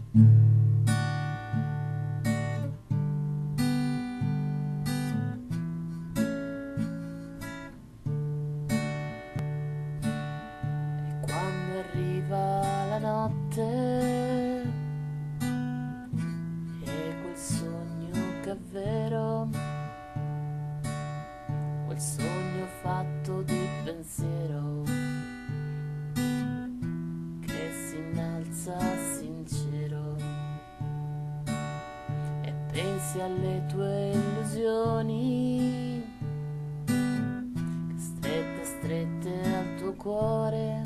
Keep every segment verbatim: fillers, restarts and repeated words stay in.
E quando arriva la notte e quel sogno che è vero, quel sogno fatto di pensiero che si innalza sincero, e pensi alle tue illusioni che strette strette al tuo cuore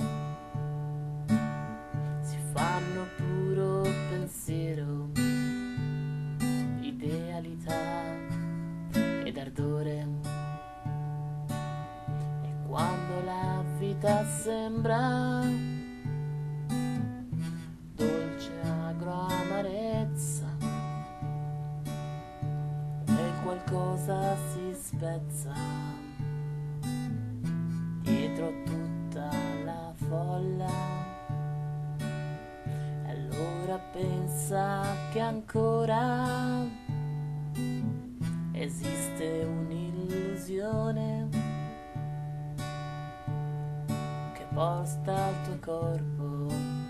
si fanno puro pensiero, idealità ed ardore. E quando la vita sembra dolce agro amarezza, e qualcosa si spezza dietro tutta la folla. E allora pensa che ancora esiste un'illusione che porta al tuo corpo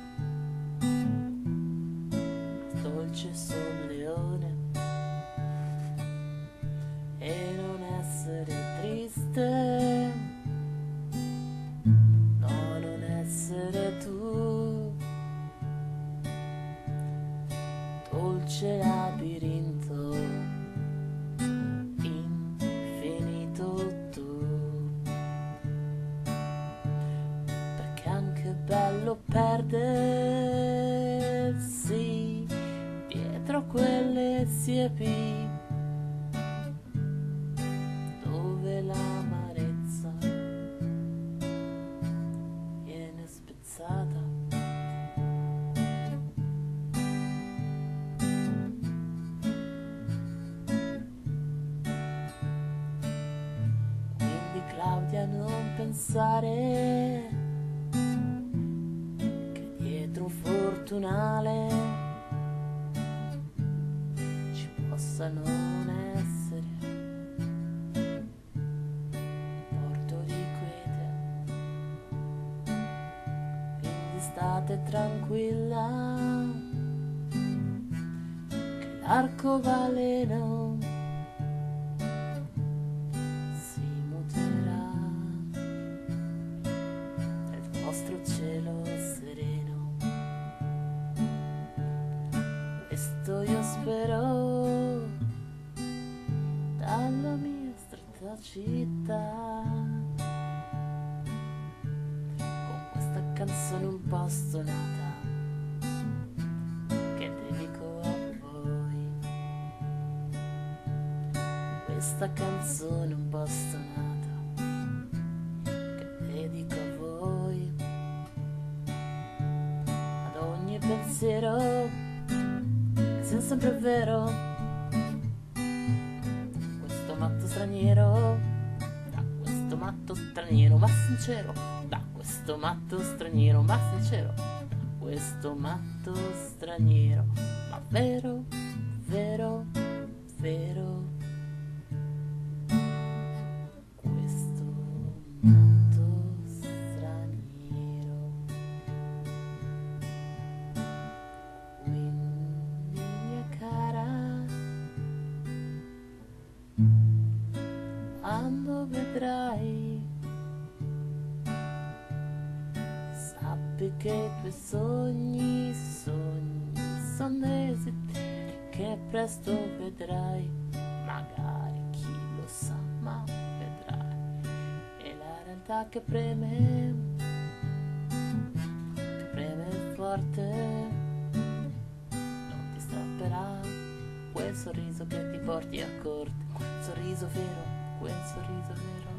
dolce solleone, e non essere triste, no, non essere tu, dolce labirinto infinito tu. Perché anche è bello perdersi dietro quelle siepi dove l'amarezza viene spezzata. Quindi Claudia, non pensare che dietro un fortunale ci possa non essere porto di quiete. Quindi state tranquilla che l'arcobaleno si muterà nel vostro cielo sereno. Questo io spero dalla mia stretta città, con questa canzone un po' stonata che dedico a voi. Questa canzone un po' stonata che dedico a voi, ad ogni pensiero che sia sempre vero. Questo matto straniero, da questo matto straniero ma sincero, da questo matto straniero ma sincero, da questo matto straniero ma vero, vero, vero. Questo matto straniero. Quindi mia cara, quando vedrai, sappi che i tuoi sogni, sogni sono desideri che presto vedrai, magari chi lo sa, ma vedrai. E la realtà che preme, che preme forte, non ti strapperà quel sorriso che ti porti a corte, quel sorriso vero, quel sorriso vero.